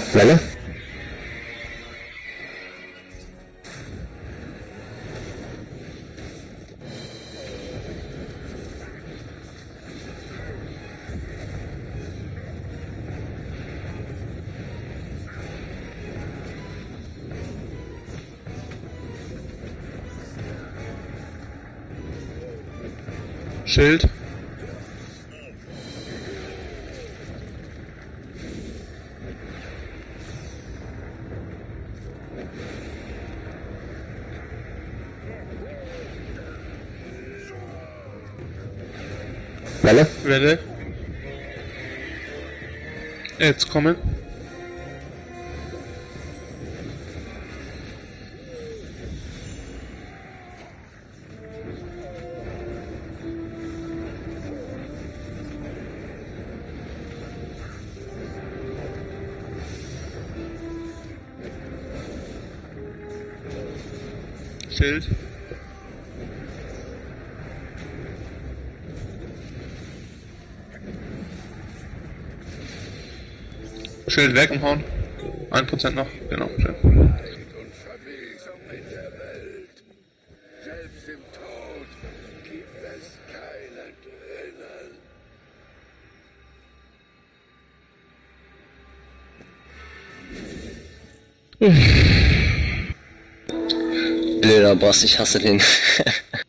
Welle. Schild. Welle. Welle. Jetzt kommen. Schild. Schild weg und hauen. 1% noch. Genau. Schön. Und Verwesung in der Welt. Selbst im Tod gibt es keinen Drinnen. Blöder Boss, ich hasse den.